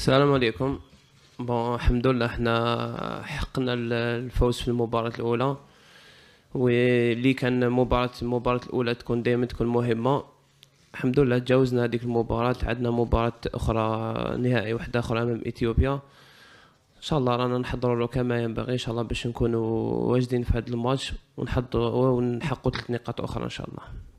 السلام عليكم. الحمد لله احنا حققنا الفوز في المباراة الأولى، واللي كان المباراة الأولى تكون مهمة. الحمد لله تجاوزنا هذيك المباراة، عندنا مباراة أخرى، نهائي واحدة أخرى أمام إثيوبيا. إن شاء الله رانا نحضروا له كما ينبغي إن شاء الله باش نكونوا واجدين في هذا الماتش ونحضروا ونحققوا 3 نقاط أخرى إن شاء الله.